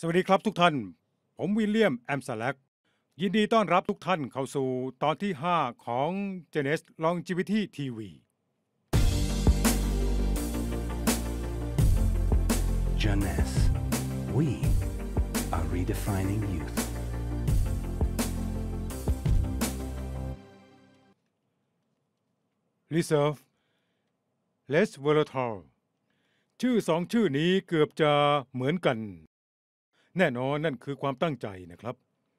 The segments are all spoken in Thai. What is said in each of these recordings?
สวัสดีครับทุกท่าน ผมวิลเลียมแอมสแลกยินดีต้อนรับทุกท่านเข้าสู่ตอนที่ 5 ของ Genes Longevity TV Jeunesse. We are redefining youth. Reserve Less Volatile ชื่อสองชื่อนี้เกือบจะเหมือนกัน แน่นอนนั่นคือความตั้งใจนะครับ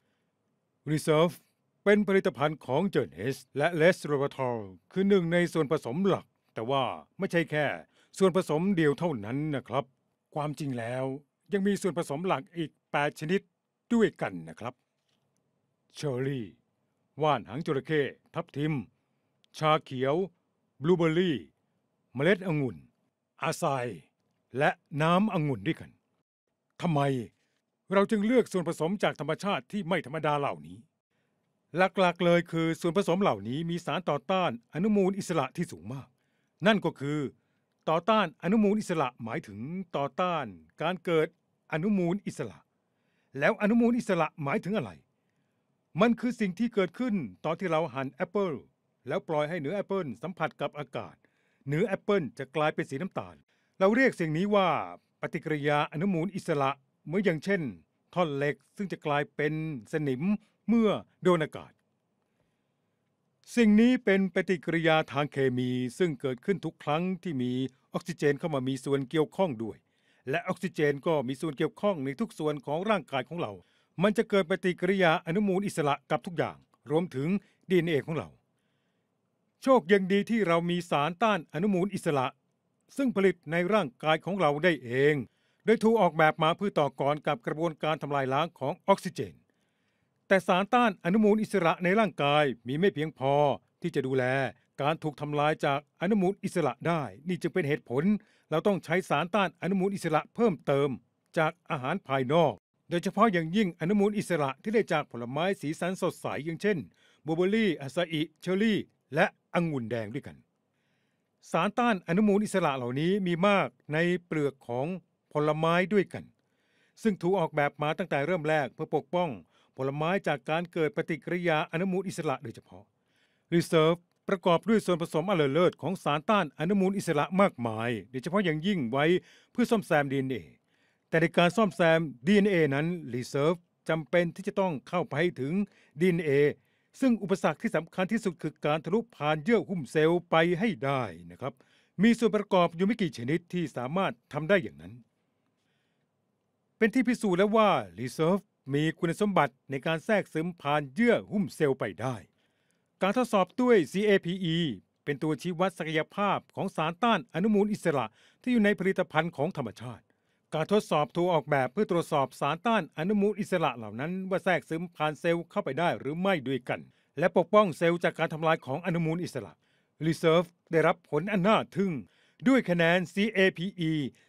Reserve เป็นผลิตภัณฑ์ของ Genes และ Less Volatile คือหนึ่งในส่วนผสมหลัก แต่ว่าไม่ใช่แค่ส่วนผสมเดียวเท่านั้นนะครับ ความจริงแล้วยังมีส่วนผสมหลักอีก 8 ชนิดด้วยกันนะครับเชอร์รี่ว่านหางจระเข้ทับทิม ชาเขียว บลูเบอร์รี่ เมล็ดองุ่น อาไซและน้ำองุ่นด้วยกัน ทำไมเราจึงเลือกส่วนผสมจากธรรมชาติที่ไม่ธรรมดาเหล่านี้ หลักๆเลยคือส่วนผสมเหล่านี้มีสารต่อต้านอนุมูลอิสระที่สูงมาก นั่นก็คือต่อต้านอนุมูลอิสระหมายถึงต่อต้านการเกิดอนุมูลอิสระ แล้วอนุมูลอิสระหมายถึงอะไร มันคือสิ่งที่เกิดขึ้นตอนที่เราหั่นแอปเปิลแล้วปล่อยให้เนื้อแอปเปิลสัมผัสกับอากาศ เนื้อแอปเปิลจะกลายเป็นสีน้ำตาล เราเรียกสิ่งนี้ว่าปฏิกิริยาอนุมูลอิสระเหมือนอย่างเช่นท่อนเหล็กซึ่งจะกลายเป็นสนิมเมื่อโดนอากาศ สิ่งนี้เป็นปฏิกิริยาทางเคมีซึ่งเกิดขึ้นทุกครั้งที่มีออกซิเจนเข้ามามีส่วนเกี่ยวข้องด้วย และออกซิเจนก็มีส่วนเกี่ยวข้องในทุกส่วนของร่างกายของเรา มันจะเกิดปฏิกิริยาอนุมูลอิสระกับทุกอย่าง รวมถึง DNA ของเรา โชคยังดีที่เรามีสารต้านอนุมูลอิสระ ซึ่งผลิตในร่างกายของเราได้เอง โดยถูกออกแบบมาเพื่อต่อกรกับกระบวนการทำลายล้างของออกซิเจน แต่สารต้านอนุมูลอิสระในร่างกายมีไม่เพียงพอที่จะดูแลการถูกทำลายจากอนุมูลอิสระได้ นี่จึงเป็นเหตุผลเราต้องใช้สารต้านอนุมูลอิสระเพิ่มเติมจากอาหารภายนอก โดยเฉพาะอย่างยิ่งอนุมูลอิสระที่ได้จากผลไม้สีสันสดใสอย่างเช่นบลูเบอร์รี่อาซาอิเชอร์รี่และองุ่นแดงด้วยกัน สารต้านอนุมูลอิสระเหล่านี้มีมากในเปลือกของผลไม้ด้วยกัน ซึ่งถูกออกแบบมาตั้งแต่เริ่มแรกเพื่อปกป้องผลไม้จากการเกิดปฏิกิริยาอนุมูลอิสระโดยเฉพาะ Reserve ประกอบด้วยส่วนผสมอเลิศของสารต้านอนุมูลอิสระมากมายโดยเฉพาะอย่างยิ่งไว้เพื่อซ่อมแซม DNA แต่ในการซ่อมแซม DNA นั้น Reserve จำเป็นที่จะต้องเข้าไปให้ถึง DNA ซึ่งอุปสรรคที่สำคัญที่สุดคือการทะลุผ่านเยื่อหุ้มเซลล์ไปให้ได้นะครับ มีส่วนประกอบอยู่ไม่กี่ชนิดที่สามารถทำได้อย่างนั้น เป็นที่พิสูจน์แล้วว่า Reserve มีคุณสมบัติในการแทรกซึมผ่านเยื่อหุ้มเซลล์ไปได้ การทดสอบด้วย CAPE เป็นตัวชี้วัดศักยภาพของสารต้านอนุมูลอิสระที่อยู่ในผลิตภัณฑ์ของธรรมชาติ การทดสอบถูกออกแบบเพื่อตรวจสอบสารต้านอนุมูลอิสระเหล่านั้นว่าแทรกซึมผ่านเซลล์เข้าไปได้หรือไม่ด้วยกัน และปกป้องเซลล์จากการทำลายของอนุมูลอิสระ Reserve ได้รับผลอันน่าทึ่งด้วยคะแนน CAPE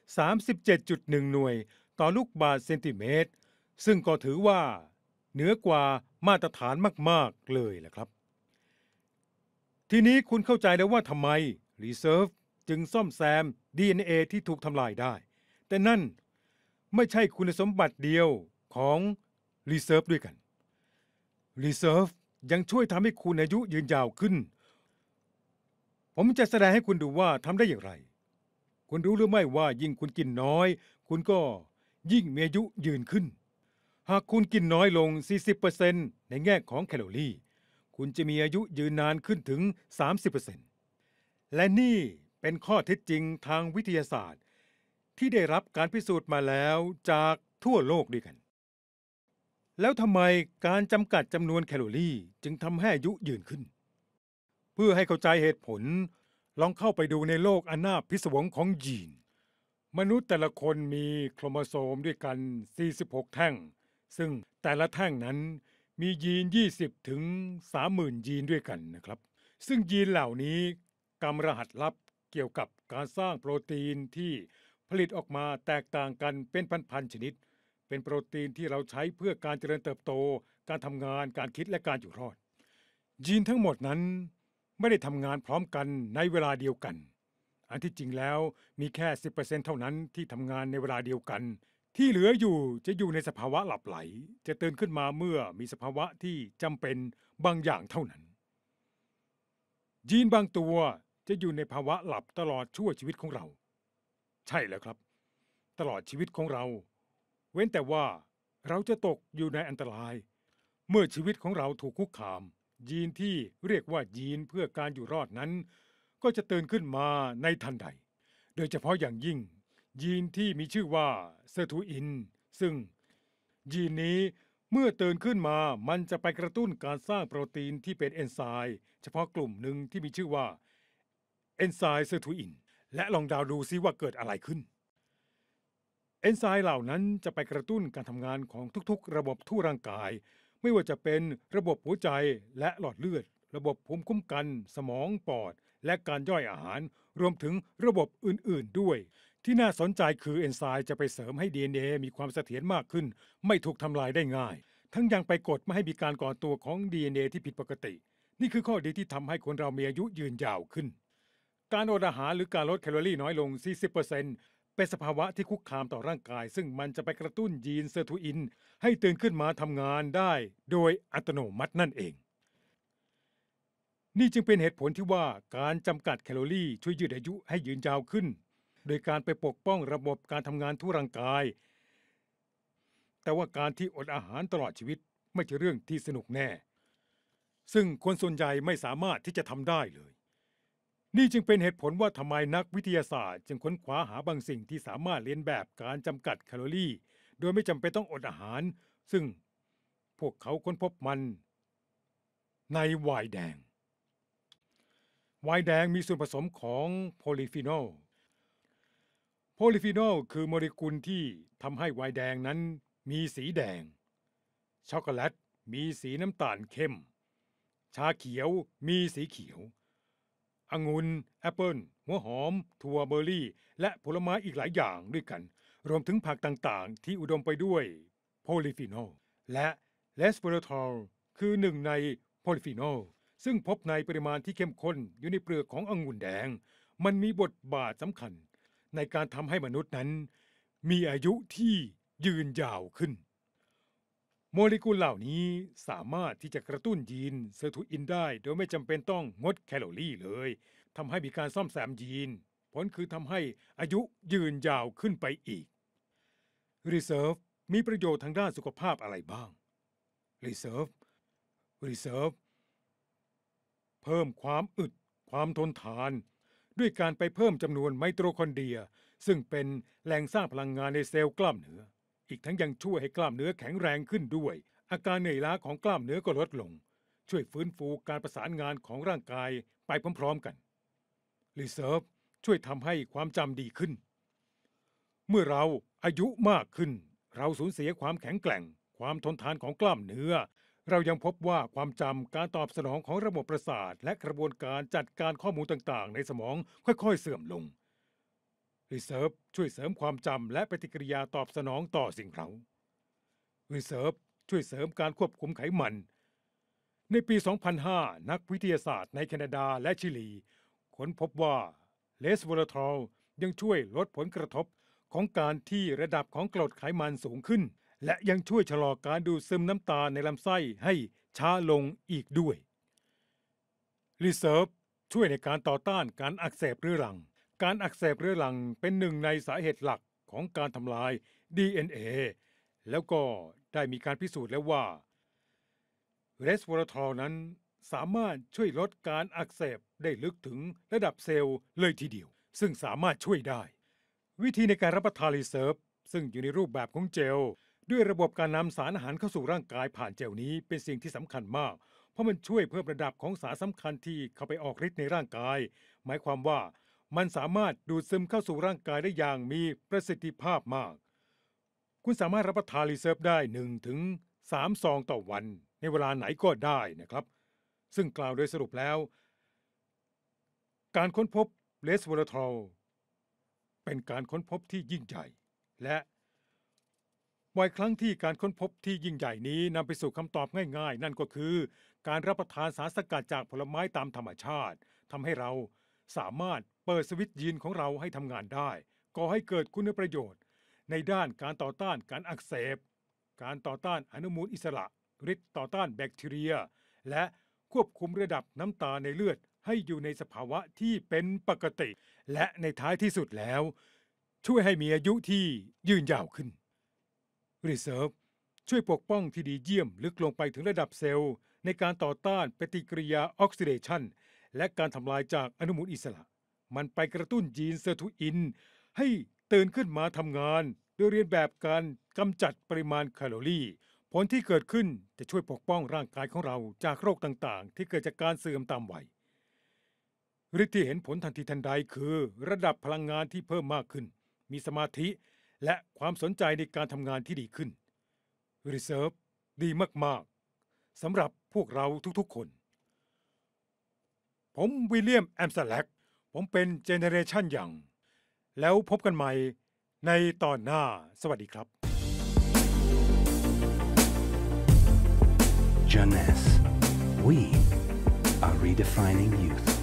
37.1 หน่วยต่อลูกบาศก์เซนติเมตร ซึ่งก็ถือว่าเหนือกว่ามาตรฐานมากๆเลยแหละครับ ทีนี้คุณเข้าใจแล้วว่าทำไม Reserve จึงซ่อมแซม DNA ที่ถูกทำลายได้ แต่นั่นไม่ใช่คุณสมบัติเดียวของ Reserve ด้วยกัน Reserve ยังช่วยทำให้คุณอายุยืนยาวขึ้น ผมจะแสดงให้คุณดูว่าทำได้อย่างไร คุณรู้หรือไม่ว่ายิ่งคุณกินน้อย คุณก็ยิ่งมีอายุยืนขึ้น หากคุณกินน้อยลง 40% ในแง่ของแคลอรี่ คุณจะมีอายุยืนนานขึ้นถึง 30% และนี่เป็นข้อเท็จจริงทางวิทยาศาสตร์ ที่ได้รับการพิสูจน์มาแล้วจากทั่วโลกด้วยกัน แล้วทำไมการจำกัดจำนวนแคลอรี่จึงทำให้อายุยืนขึ้น เพื่อให้เข้าใจเหตุผล ลองเข้าไปดูในโลกอันน่าพิศวงของยีน มนุษย์แต่ละคนมีโครโมโซมด้วยกัน 46 แท่ง ซึ่งแต่ละแท่งนั้นมียีน 20 ถึง 30,000 ยีนด้วยกันนะครับ ซึ่งยีนเหล่านี้กำรหัสลับเกี่ยวกับการสร้างโปรตีนที่ผลิตออกมาแตกต่างกันเป็นพันๆชนิด เป็นโปรตีนที่เราใช้เพื่อการเจริญเติบโต การทำงาน การคิดและการอยู่รอด ยีนทั้งหมดนั้นไม่ได้ทำงานพร้อมกันในเวลาเดียวกัน อันที่จริงแล้วมีแค่ 10% เท่านั้นที่ทำงานในเวลาเดียวกันที่เหลืออยู่จะอยู่ในสภาวะหลับไหลจะตื่นขึ้นมาเมื่อมีสภาวะที่จำเป็นบางอย่างเท่านั้นยีนบางตัวจะอยู่ในภาวะหลับตลอดชั่วชีวิตของเราใช่แล้วครับตลอดชีวิตของเราเว้นแต่ว่าเราจะตกอยู่ในอันตรายเมื่อชีวิตของเราถูกคุกคามยีนที่เรียกว่ายีนเพื่อการอยู่รอดนั้นก็จะตื่นขึ้นมาในทันใดโดยเฉพาะอย่างยิ่งยีนที่มีชื่อว่าเซอร์ทูอินซึ่งยีนนี้เมื่อตื่นขึ้นมามันจะไปกระตุ้นการสร้างโปรตีนที่เป็นเอนไซม์เฉพาะกลุ่มหนึ่งที่มีชื่อว่าเอนไซม์เซอร์ทูอินและลองเดาดูซิว่าเกิดอะไรขึ้นเอนไซม์เหล่านั้นจะไปกระตุ้นการทำงานของทุกๆระบบทั่วร่างกายไม่ว่าจะเป็นระบบหัวใจและหลอดเลือดระบบภูมิคุ้มกันสมองปอดและการย่อยอาหารรวมถึงระบบอื่นๆด้วยที่น่าสนใจคือเอนไซม์จะไปเสริมให้ DNA มีความเสถียรมากขึ้นไม่ถูกทำลายได้ง่ายทั้งยังไปกดไม่ให้มีการก่อตัวของ DNA ที่ผิดปกตินี่คือข้อดีที่ทำให้คนเรามีอายุยืนยาวขึ้นการอดอาหารหรือการลดแคลอรี่น้อยลง 40%เป็นสภาวะที่คุกคามต่อร่างกายซึ่งมันจะไปกระตุ้นยีนเซอร์ทูอินให้ตื่นขึ้นมาทำงานได้โดยอัตโนมัตินั่นเองนี่จึงเป็นเหตุผลที่ว่าการจำกัดแคลอรี่ช่วยยืดอายุให้ยืนยาวขึ้นโดยการไปปกป้องระบบการทำงานทั่วร่างกายแต่ว่าการที่อดอาหารตลอดชีวิตไม่ใช่เรื่องที่สนุกแน่ซึ่งคนส่วนใหญ่ไม่สามารถที่จะทำได้เลยนี่จึงเป็นเหตุผลว่าทำไมนักวิทยาศาสตร์จึงค้นคว้าหาบางสิ่งที่สามารถเลียนแบบการจำกัดแคลอรี่โดยไม่จำเป็นต้องอดอาหารซึ่งพวกเขาค้นพบมันในไวน์แดงไวน์แดงมีส่วนผสมของโพลีฟีนอลโพลีฟีนอลคือโมเลกุลที่ทำให้ไวน์แดงนั้นมีสีแดงช็อกโกแลตมีสีน้ำตาลเข้มชาเขียวมีสีเขียวองุ่นแอปเปิลหัวหอมถั่วเบอร์รี่และผลไม้อีกหลายอย่างด้วยกันรวมถึงผักต่างๆที่อุดมไปด้วยโพลีฟีนอลและเลสเวอโรทอลคือหนึ่งในโพลีฟีนอลซึ่งพบในปริมาณที่เข้มข้นอยู่ในเปลือกขององุ่นแดงมันมีบทบาทสำคัญในการทำให้มนุษย์นั้นมีอายุที่ยืนยาวขึ้นโมเลกุลเหล่านี้สามารถที่จะกระตุ้นยีนเซอร์ทูอินได้โดยไม่จำเป็นต้องงดแคลอรี่เลยทำให้มีการซ่อมแซมยีนผลคือทำให้อายุยืนยาวขึ้นไปอีก Reserve มีประโยชน์ทางด้านสุขภาพอะไรบ้าง Reserve เพิ่มความอึดความทนทานด้วยการไปเพิ่มจำนวนไมโทคอนเดรียซึ่งเป็นแหล่งสร้างพลังงานในเซลล์กล้ามเนื้ออีกทั้งยังช่วยให้กล้ามเนื้อแข็งแรงขึ้นด้วยอาการเหนื่อยล้าของกล้ามเนื้อก็ลดลงช่วยฟื้นฟูการประสานงานของร่างกายไปพร้อมๆกัน Reserve ช่วยทำให้ความจำดีขึ้นเมื่อเราอายุมากขึ้นเราสูญเสียความแข็งแกร่งความทนทานของกล้ามเนื้อเรายังพบว่าความจำการตอบสนองของระบบประสาทและกระบวนการจัดการข้อมูลต่างๆในสมองค่อยๆเสื่อมลง Reserve ช่วยเสริมความจำและปฏิกิริยาตอบสนองต่อสิ่งเร้า Reserve ช่วยเสริมการควบคุมไขมันในปี 2005 นักวิทยาศาสตร์ในแคนาดาและชิลีค้นพบว่าเลสโวลาทอลยังช่วยลดผลกระทบของการที่ระดับของกรดไขมันสูงขึ้นและยังช่วยชะลอการดูดซึมน้ำตาลในลำไส้ให้ช้าลงอีกด้วย Reserve ช่วยในการต่อต้านการอักเสบเรื้อรังการอักเสบเรื้อรังเป็นหนึ่งในสาเหตุหลักของการทำลาย DNA แล้วก็ได้มีการพิสูจน์แล้วว่าเรสวอรทอลนั้นสามารถช่วยลดการอักเสบได้ลึกถึงระดับเซลล์เลยทีเดียวซึ่งสามารถช่วยได้วิธีในการรับประทานรีเซิร์ฟซึ่งอยู่ในรูปแบบของเจลด้วยระบบการนำสารอาหารเข้าสู่ร่างกายผ่านเจลนี้เป็นสิ่งที่สำคัญมากเพราะมันช่วยเพิ่มระดับของสารสำคัญที่เข้าไปออกฤทธิ์ในร่างกายหมายความว่ามันสามารถดูดซึมเข้าสู่ร่างกายได้อย่างมีประสิทธิภาพมากคุณสามารถรับประทานรีเซิร์ฟได้1 ถึง 3 ซองต่อวันในเวลาไหนก็ได้นะครับซึ่งกล่าวโดยสรุปแล้วการค้นพบเลสโวลาทอลเป็นการค้นพบที่ยิ่งใหญ่และบ่อยครั้งที่การค้นพบที่ยิ่งใหญ่นี้นำไปสู่คำตอบง่ายๆนั่นก็คือการรับประทานสารสกัดจากผลไม้ตามธรรมชาติทำให้เราสามารถเปิดสวิตช์ยีนของเราให้ทำงานได้ก่อให้เกิดคุณประโยชน์ในด้านการต่อต้านการอักเสบการต่อต้านอนุมูลอิสระฤทธิ์ต่อต้านแบคทีเรียและควบคุมระดับน้ำตาลในเลือดให้อยู่ในสภาวะที่เป็นปกติและในท้ายที่สุดแล้วช่วยให้มีอายุที่ยืนยาวขึ้น Reserve ช่วยปกป้องที่ดีเยี่ยมลึกลงไปถึงระดับเซลล์ในการต่อต้านปฏิกิริยาออกซิเดชันและการทำลายจากอนุมูลอิสระมันไปกระตุ้นยีนเซอร์ทูอินให้ตื่นขึ้นมาทำงานโดยเรียนแบบการกำจัดปริมาณแคลอรี่ผลที่เกิดขึ้นจะช่วยปกป้องร่างกายของเราจากโรคต่างๆที่เกิดจากการเสื่อมตามวัยฤทธิ์ที่เห็นผลทันทีทันใดคือระดับพลังงานที่เพิ่มมากขึ้นมีสมาธิและความสนใจในการทำงานที่ดีขึ้น Reserve ดีมากๆสำหรับพวกเราทุกๆคนผมวิลเลียมแอมสแลกผมเป็นเจเนเรชันยังแล้วพบกันใหม่ในตอนหน้าสวัสดีครับ Jeunesse. We are redefining youth.